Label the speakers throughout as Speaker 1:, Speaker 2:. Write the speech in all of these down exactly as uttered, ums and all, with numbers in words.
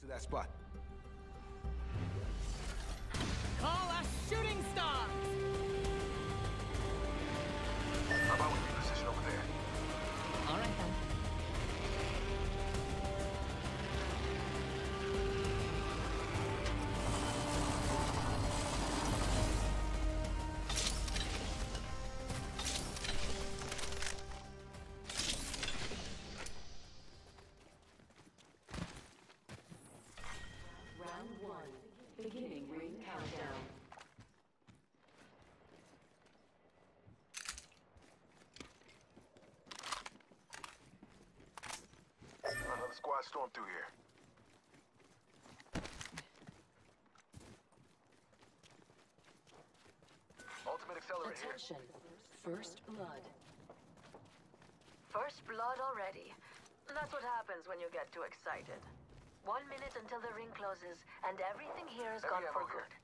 Speaker 1: To that spot.
Speaker 2: Call us shooting stars!
Speaker 1: How about we get position over there?
Speaker 2: All right, then.
Speaker 3: Round one. Beginning ring countdown.
Speaker 1: Another squad stormed through here. Ultimate accelerate here.
Speaker 3: Attention. First blood.
Speaker 4: First blood already. That's what happens when you get too excited. One minute until the ring closes, and everything here is
Speaker 1: Heavy
Speaker 4: gone for
Speaker 1: ammo here.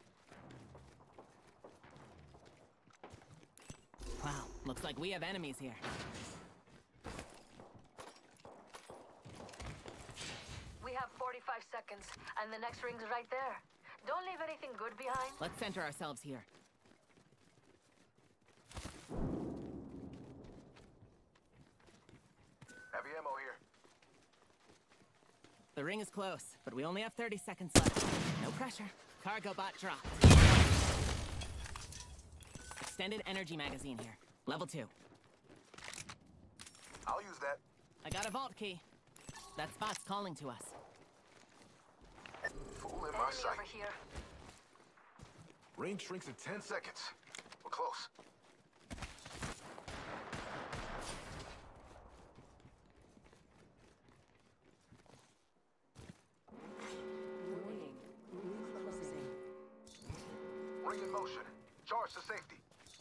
Speaker 4: good.
Speaker 2: Wow, looks like we have enemies here.
Speaker 4: We have forty-five seconds, and the next ring's right there. Don't leave anything good behind.
Speaker 2: Let's center ourselves here.
Speaker 1: Heavy ammo here.
Speaker 2: The ring is close, but we only have thirty seconds left. No pressure. Cargo bot dropped. Extended energy magazine here. Level two.
Speaker 1: I'll use that.
Speaker 2: I got a vault key. That spot's calling to us.
Speaker 1: Fool in my
Speaker 4: Enemy
Speaker 1: sight.
Speaker 4: over here.
Speaker 1: Ring shrinks in ten seconds. We're close.
Speaker 3: Warning. Ring closing.
Speaker 1: Ring in motion. Charge to safety.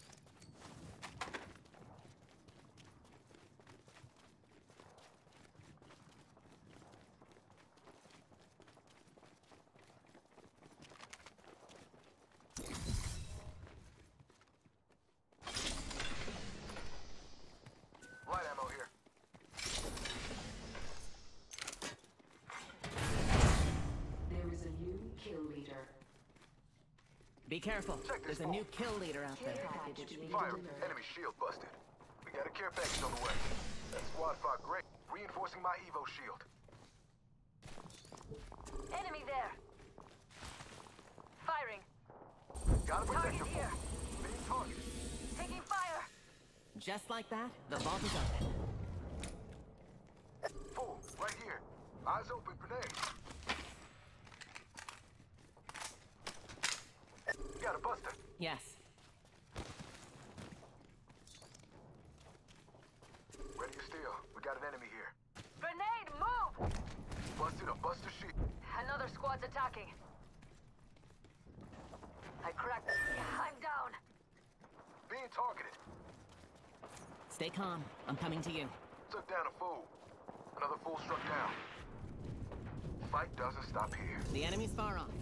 Speaker 1: Light ammo here.
Speaker 3: There is a new kill leader.
Speaker 2: Be careful.
Speaker 1: Check this
Speaker 2: There's a new
Speaker 1: vault.
Speaker 2: kill leader out
Speaker 3: Care
Speaker 2: there.
Speaker 3: package being
Speaker 1: Fire.
Speaker 3: delivered.
Speaker 1: Enemy shield busted. We got a care package on the way. That squad fought great. Reinforcing my Evo shield.
Speaker 4: Enemy there. Firing.
Speaker 1: Got a
Speaker 4: Target
Speaker 1: protector.
Speaker 4: here.
Speaker 1: Being targeted.
Speaker 4: Taking fire.
Speaker 2: Just like that, the vault is open.
Speaker 1: Fool, right here. Eyes open, grenade. Got a buster.
Speaker 2: Yes.
Speaker 1: Ready to steal. We got an enemy here.
Speaker 4: Grenade, move!
Speaker 1: Busted a buster shield.
Speaker 4: Another squad's attacking. I cracked. I'm down.
Speaker 1: Being targeted.
Speaker 2: Stay calm. I'm coming to you.
Speaker 1: Took down a fool. Another fool struck down. Fight doesn't stop here.
Speaker 2: The enemy's far off.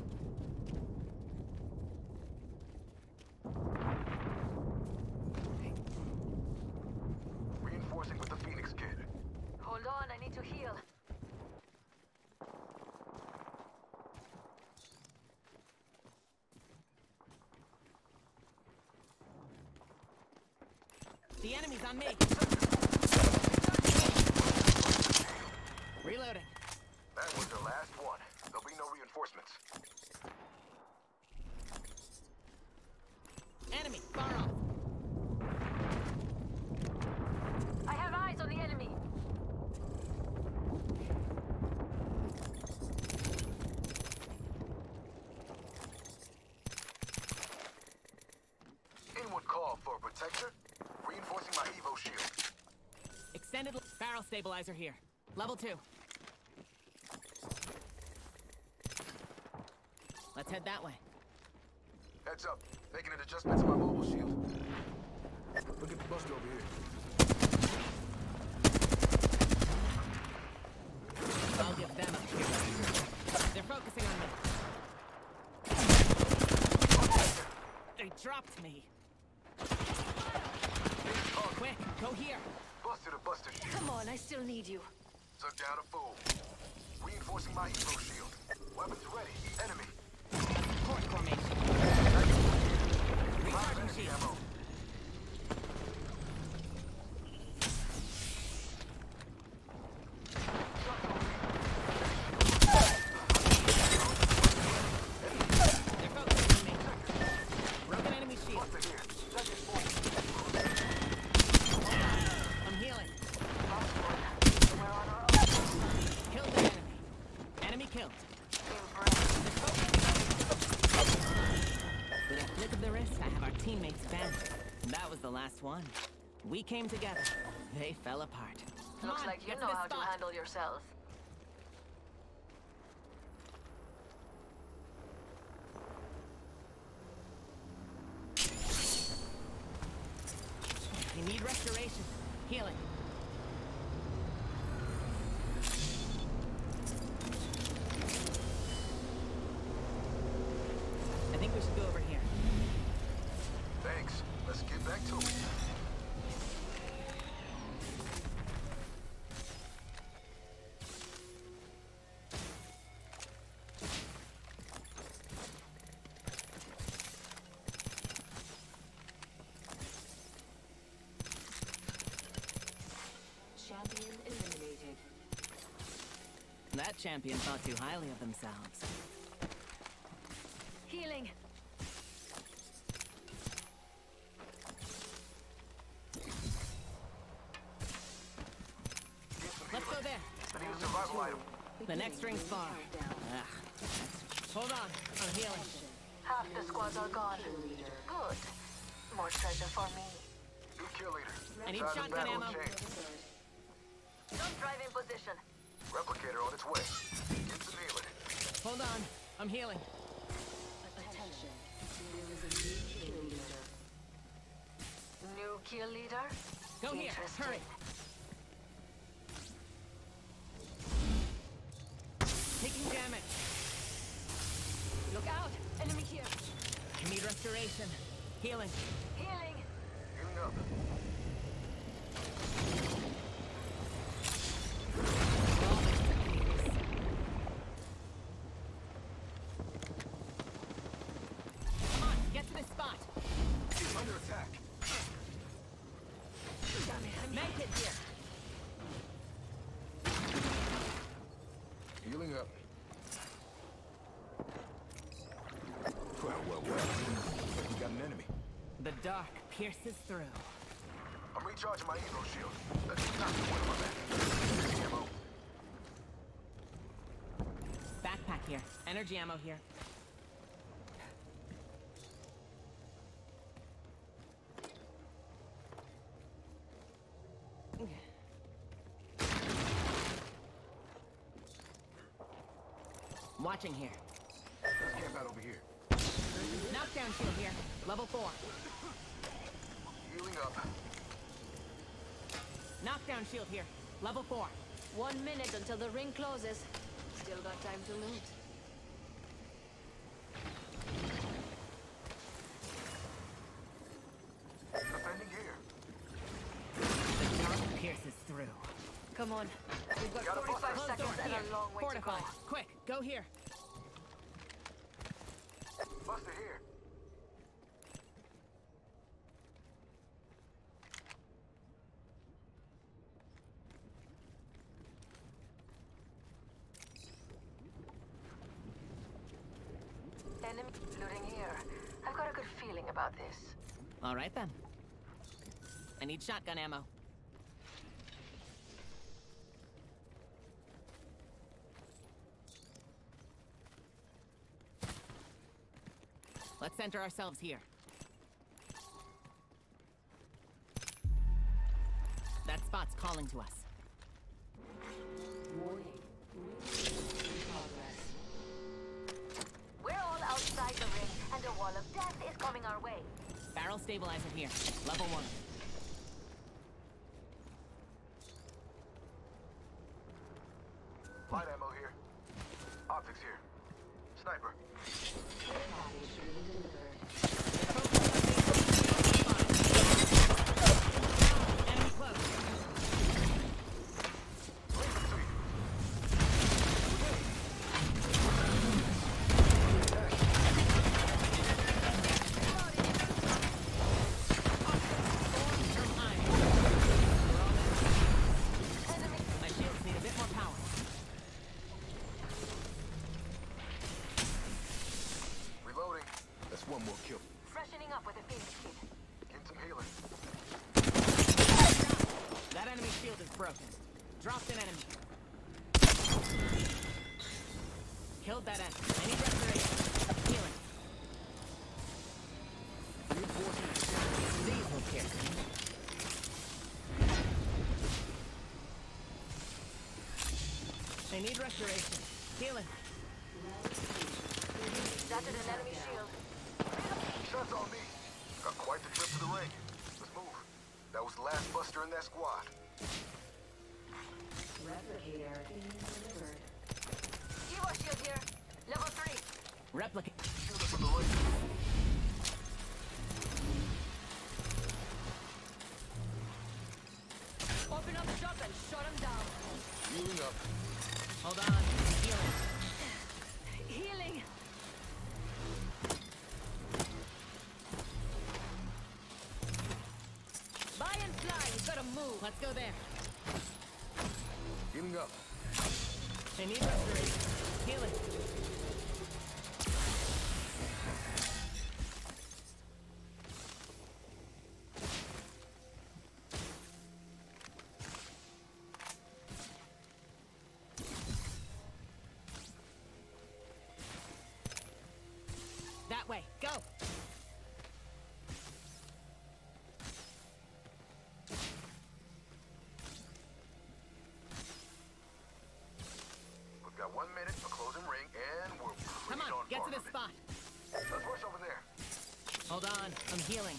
Speaker 1: Reinforcing with the Phoenix kid.
Speaker 4: Hold on, I need to heal.
Speaker 2: The enemy's on me. Reloading.
Speaker 1: That was the last one. There'll be no reinforcements.
Speaker 2: Enemy, far off.
Speaker 4: I have eyes on the enemy.
Speaker 1: Anyone call for a protector? Reinforcing my Evo shield.
Speaker 2: Extended barrel stabilizer here. Level two. Let's head that way.
Speaker 1: Heads up. Making an adjustment to my mobile shield. Look at the buster over here.
Speaker 2: I'll give them a few. They're focusing on me. They dropped me. Quick, go here.
Speaker 1: Busted a buster shield.
Speaker 4: Come on, I still need you.
Speaker 1: Took down a fool. Reinforcing my Evo shield. Weapons ready. Enemy.
Speaker 2: Support formation. Recharging
Speaker 1: Enemy
Speaker 2: shield.
Speaker 1: ammo.
Speaker 2: They're focusing on me. Broken enemy shield.
Speaker 1: Buster here. Second floor.
Speaker 2: I'm healing.
Speaker 4: Last one. We're on our own.
Speaker 2: Killed the enemy. Enemy killed.
Speaker 4: Impressed.
Speaker 2: With a flick of the wrist, I have our teammates vanished. That was the last one. We came together. They fell apart. Come
Speaker 4: Looks
Speaker 2: on,
Speaker 4: like you
Speaker 2: get
Speaker 4: know
Speaker 2: to this
Speaker 4: how to
Speaker 2: spot.
Speaker 4: handle yourself.
Speaker 2: You need restoration. Healing. I think we should go over here.
Speaker 1: Thanks. Let's get back to it.
Speaker 3: Champion eliminated.
Speaker 2: That champion thought too highly of themselves.
Speaker 4: Healing.
Speaker 1: Get some
Speaker 2: Let's go
Speaker 1: healing.
Speaker 2: there.
Speaker 1: I need a survival item.
Speaker 2: The next ring's far.
Speaker 3: Countdown.
Speaker 2: Ugh. Hold on. I'm healing.
Speaker 4: Half the squads are gone. Good. More treasure for me.
Speaker 1: New kill leader.
Speaker 2: I need
Speaker 1: Time to
Speaker 2: shotgun
Speaker 1: battle
Speaker 2: ammo.
Speaker 1: change.
Speaker 4: Don't drive in position.
Speaker 1: Replicator on its way. Get some healing.
Speaker 2: Hold on. I'm healing.
Speaker 3: Attention. There is a new kill leader.
Speaker 4: New kill leader?
Speaker 2: Go here.
Speaker 4: Interesting.
Speaker 2: Hurry. Taking damage.
Speaker 4: Look out! Enemy here.
Speaker 2: I need restoration. Healing.
Speaker 4: Healing.
Speaker 1: Healing up.
Speaker 2: Come on, get to this spot.
Speaker 1: Under attack.
Speaker 2: Make it here.
Speaker 1: Healing up. Well, well, well. Looks like we got an enemy.
Speaker 2: The dark pierces through.
Speaker 1: I'm recharging my Evo shield. Let's knock one of my back. Enemy ammo.
Speaker 2: Backpack here. Energy ammo here. Watching here.
Speaker 1: Let's camp out over here.
Speaker 2: Knockdown shield here. Level four.
Speaker 1: Healing up.
Speaker 2: Knockdown shield here. Level four.
Speaker 4: One minute until the ring closes. Still got time to loot.
Speaker 1: Defending here.
Speaker 2: The dark pierces through.
Speaker 4: Come on. We've got
Speaker 1: Got a
Speaker 4: forty-five
Speaker 2: Close
Speaker 4: seconds
Speaker 2: door
Speaker 4: and
Speaker 2: here.
Speaker 4: a long way
Speaker 2: Fortify.
Speaker 4: to go.
Speaker 2: Quick, go here.
Speaker 1: Buster here.
Speaker 4: Enemy looting here. I've got a good feeling about this.
Speaker 2: All right then. I need shotgun ammo. Let's center ourselves here. That spot's calling to us.
Speaker 3: Warning. In progress.
Speaker 4: We're all outside the ring, and a wall of death is coming our way.
Speaker 2: Barrel stabilizer here. Level one.
Speaker 1: Light ammo here. Optics here. Sniper.
Speaker 3: Package being delivered.
Speaker 2: Enemy close.
Speaker 1: Laser to you.
Speaker 2: broken. Dropped an enemy. Killed that enemy. I need restoration. Healing. These will pierce me. I need restoration. Healing.
Speaker 4: Shattered an enemy shield.
Speaker 1: Shots on me. Got quite the trip to the ring. Let's move. That was the last buster in that squad.
Speaker 3: Replicator being delivered.
Speaker 4: Evo shield here. Level three.
Speaker 2: Replicate.
Speaker 1: Shield up on the right.
Speaker 4: Open up shop and shut him down.
Speaker 1: Healing up.
Speaker 2: Hold on. Healing.
Speaker 4: Healing. Buy and fly. You gotta move.
Speaker 2: Let's go there.
Speaker 1: Healing up.
Speaker 2: I need restoration. Healing. That way. Go.
Speaker 1: We've got one minute for closing ring, and we're
Speaker 2: Come
Speaker 1: pretty
Speaker 2: on.
Speaker 1: darn
Speaker 2: Get
Speaker 1: far
Speaker 2: to the
Speaker 1: from it.
Speaker 2: spot.
Speaker 1: Let's rush over there.
Speaker 2: Hold on. I'm healing.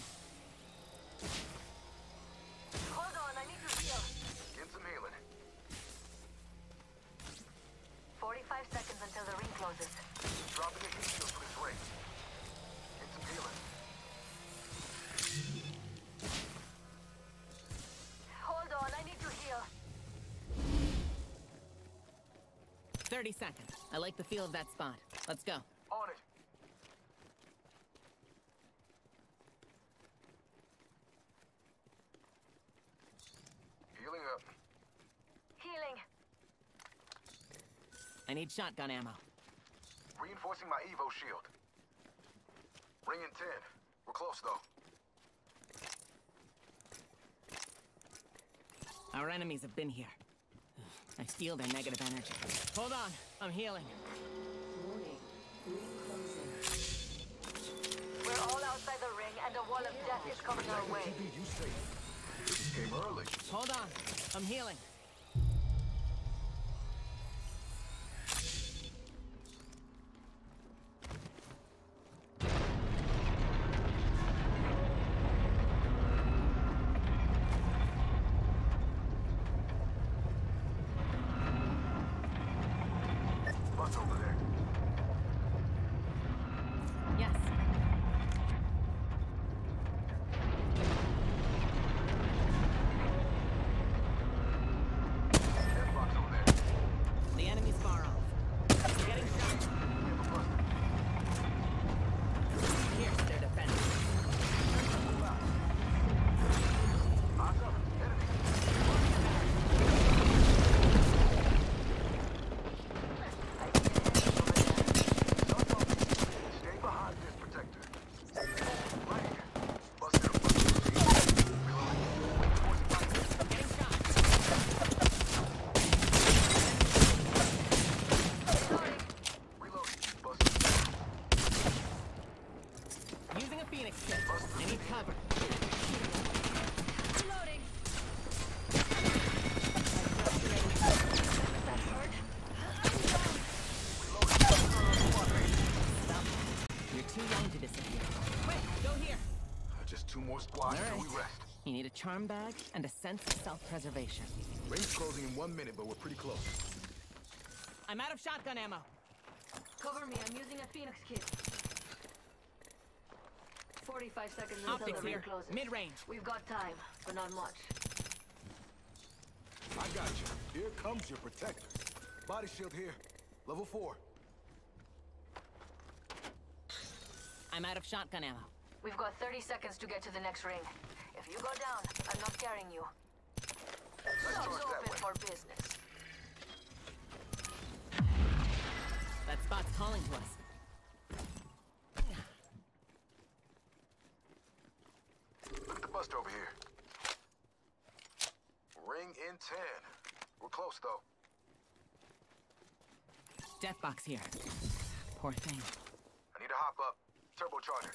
Speaker 4: Hold on. I need to heal.
Speaker 1: Get some healing.
Speaker 4: Forty-five seconds until the ring closes.
Speaker 1: Dropping a heat shield for this ring. Get some healing.
Speaker 4: Hold on. I need to heal.
Speaker 2: thirty seconds. I like the feel of that spot. Let's go.
Speaker 1: On it. Healing up.
Speaker 4: Healing.
Speaker 2: I need shotgun ammo.
Speaker 1: Reinforcing my Evo shield. Ring in ten. We're close, though.
Speaker 2: Our enemies have been here. I feel their negative energy. Hold on. I'm healing.
Speaker 3: Warning. Ring closing.
Speaker 4: We're all outside the ring, and a wall of death is coming our way.
Speaker 1: You safe. This came early.
Speaker 2: Hold on. I'm healing.
Speaker 1: Bus over there.
Speaker 2: Yes.
Speaker 1: Death box over there.
Speaker 2: The enemy's far off. Getting shot.
Speaker 1: We have a buster.
Speaker 2: Here's their defense.
Speaker 1: Eyes up. Enemy. Stay behind this protector. Right here. Buster. Reloading. Reinforcing my shield.
Speaker 2: Getting shot.
Speaker 1: Reloading. Buster.
Speaker 2: Using a Phoenix kit. I need cover.
Speaker 4: Reloading.
Speaker 2: You're too young to disappear. Wait, go here.
Speaker 1: Just two more squads
Speaker 2: All
Speaker 1: till
Speaker 2: right.
Speaker 1: we rest.
Speaker 2: You need a charm bag and a sense of self-preservation.
Speaker 1: Ring's closing in one minute, but we're pretty close.
Speaker 2: I'm out of shotgun ammo.
Speaker 4: Cover me. I'm using a Phoenix kit. Forty-five seconds until
Speaker 2: Optics
Speaker 4: the ring
Speaker 2: here.
Speaker 4: closes.
Speaker 2: Mid-range.
Speaker 4: We've got time, but not much.
Speaker 1: I got you. Here comes your protector. Body shield here. Level four.
Speaker 2: I'm out of shotgun ammo.
Speaker 4: We've got thirty seconds to get to the next ring. If you go down, I'm not carrying you.
Speaker 1: Let's
Speaker 4: Sub's
Speaker 1: charge that
Speaker 4: open
Speaker 1: way.
Speaker 4: for business.
Speaker 2: That spot's calling to us.
Speaker 1: Look at the buster over here. Ring in in ten. We're close, though.
Speaker 2: Death box here. Poor thing.
Speaker 1: I need to hop up. Turbocharger.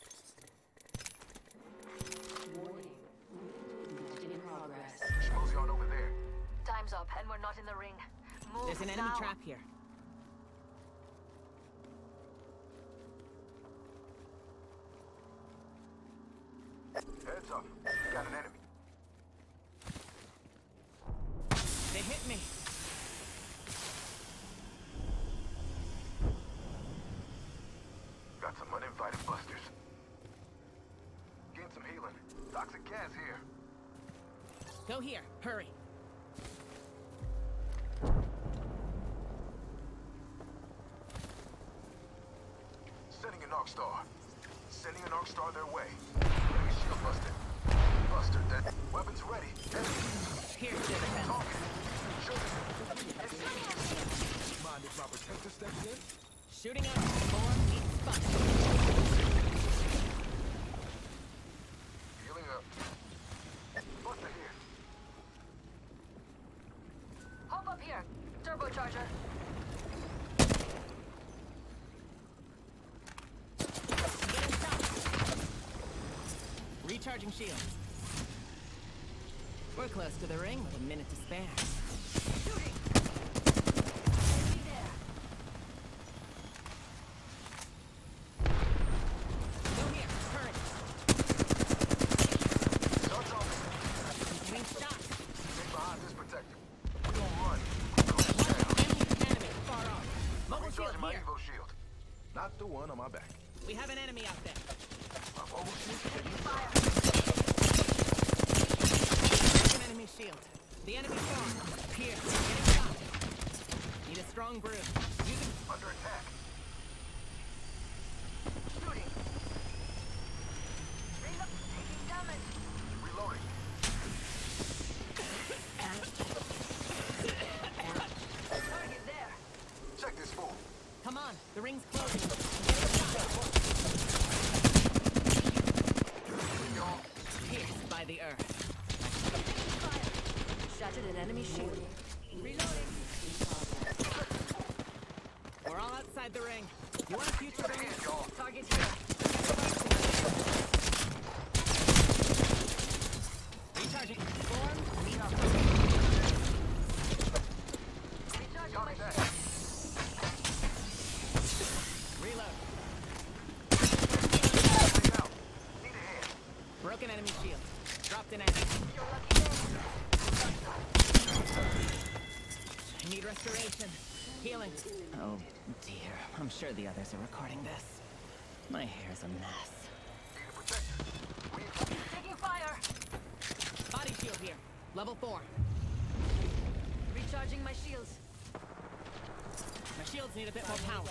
Speaker 3: Warning. Movement in progress.
Speaker 1: Schmoozy on over there.
Speaker 4: Time's up, and we're not in the ring. Move
Speaker 2: There's an enemy
Speaker 4: now.
Speaker 2: trap here.
Speaker 1: Heads up. We got an enemy.
Speaker 2: They hit me.
Speaker 1: Got some uninvited busters. Getting some healing. Toxic gas here.
Speaker 2: Go here. Hurry.
Speaker 1: Sending an Arc Star. Sending an Arc Star their way. Enemy shield busted. Buster dead. Weapons ready. Enemy.
Speaker 2: Here's the defense.
Speaker 1: Talking. Shooting.
Speaker 5: Mind if my protector steps in?
Speaker 2: Shooting up. Four meets five.
Speaker 1: Healing up. Buster here.
Speaker 4: Hop up here. Turbocharger.
Speaker 2: Getting shot. Recharging shields. We're close to the ring with a minute to spare.
Speaker 4: Shooting. Enemy there.
Speaker 2: Go here. Hurry.
Speaker 1: Starts off.
Speaker 2: Getting shot.
Speaker 1: Stay behind this protector. We gonna run. Clamp down.
Speaker 2: Enemy, enemy. Far off. Mobile shield
Speaker 1: Recharging my
Speaker 2: here.
Speaker 1: Evo shield.
Speaker 5: Not the one on my back.
Speaker 2: We have an enemy out there.
Speaker 1: My mobile shield taking fire.
Speaker 2: An enemy shield. The enemy far. Here. Getting shot. Need a strong brew. Use it.
Speaker 1: Under attack.
Speaker 4: Shooting. Ring up. Taking damage.
Speaker 1: Reloading.
Speaker 4: Target there.
Speaker 1: Check this fool.
Speaker 2: Come on. The ring's closing. Getting shot.
Speaker 1: Y'all.
Speaker 2: Pierced by the earth.
Speaker 4: Shattered an enemy shield. Reloading.
Speaker 2: We're all outside the ring. You want a future
Speaker 1: Get a
Speaker 2: ring?
Speaker 1: hand, y'all.
Speaker 4: Target here.
Speaker 2: Recharging. Form. Meet up.
Speaker 4: Recharging
Speaker 1: Copy
Speaker 4: my
Speaker 1: that.
Speaker 4: shield.
Speaker 2: Reload.
Speaker 1: Hang out. Need a hand.
Speaker 2: Broken enemy shield. Dropped an enemy.
Speaker 4: You're lucky there.
Speaker 2: I need restoration. Healing. Oh, dear. I'm sure the others are recording this. My hair's a mess.
Speaker 1: Need a protector. We
Speaker 4: Taking fire.
Speaker 2: Body shield here. Level four.
Speaker 4: Recharging my shields.
Speaker 2: My shields need a bit more power.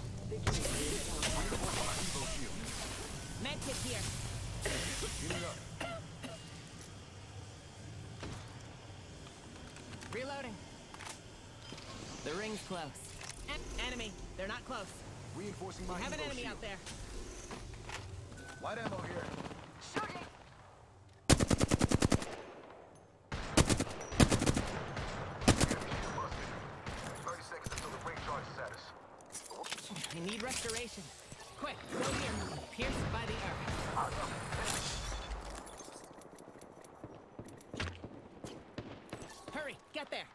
Speaker 2: Med kit here.
Speaker 5: Healing up.
Speaker 2: Reloading. The ring's close. En- enemy. They're not close.
Speaker 5: Reinforcing my
Speaker 2: We have an
Speaker 5: Evo
Speaker 2: enemy
Speaker 5: shield.
Speaker 2: out there.
Speaker 5: Light ammo here.
Speaker 4: Shooting.
Speaker 1: thirty seconds until the ring charges at us.
Speaker 2: I need restoration. Quick, go here. Pierced by the earth. Hurry, get there.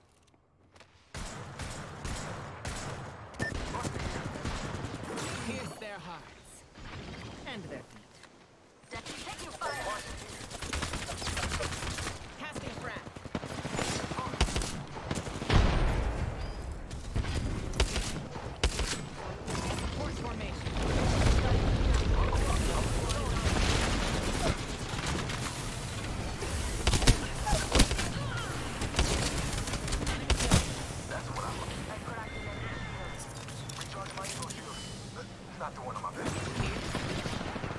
Speaker 2: Pierce their hearts. And their feet.
Speaker 4: Deputy taking fire.
Speaker 2: Casting frag. Force formation.
Speaker 1: That's what I'm looking for. Recharging my Evo shield. Uh, Not the one on my back.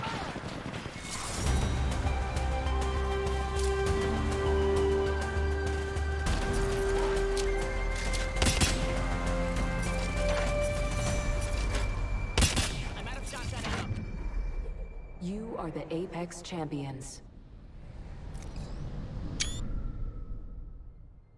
Speaker 2: I'm out of shotgun ammo.
Speaker 3: You are the Apex Champions.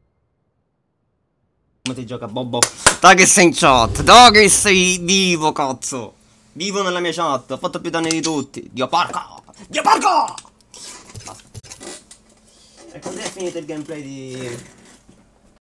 Speaker 6: Come si gioca, Bobo? Dai che sei in chat, dai che sei vivo, cazzo. Vivo nella mia chat, ho fatto più danni di tutti. Dio porco! Dio porco! Basta. E così è finito il gameplay di...